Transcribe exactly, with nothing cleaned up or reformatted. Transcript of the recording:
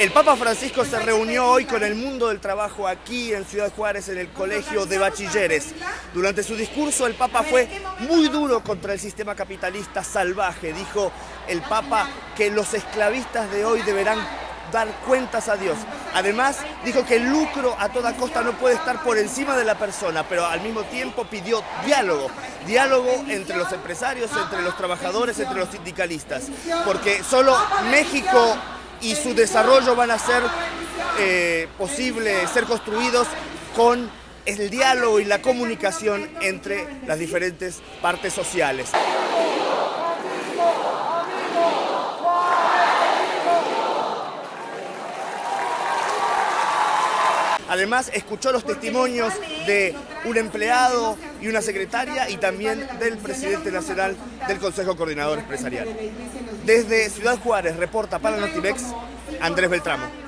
El Papa Francisco se reunió hoy con el mundo del trabajo aquí en Ciudad Juárez, en el Colegio de Bachilleres. Durante su discurso, el Papa fue muy duro contra el sistema capitalista salvaje. Dijo el Papa que los esclavistas de hoy deberán dar cuentas a Dios. Además, dijo que el lucro a toda costa no puede estar por encima de la persona, pero al mismo tiempo pidió diálogo. Diálogo entre los empresarios, entre los trabajadores, entre los sindicalistas. Porque solo México y su desarrollo van a ser eh, posible ser construidos con el diálogo y la comunicación entre las diferentes partes sociales. Además, escuchó los testimonios de un empleado y una secretaria y también del presidente nacional del Consejo Coordinador Empresarial. Desde Ciudad Juárez, reporta para Notimex, Andrés Beltramo.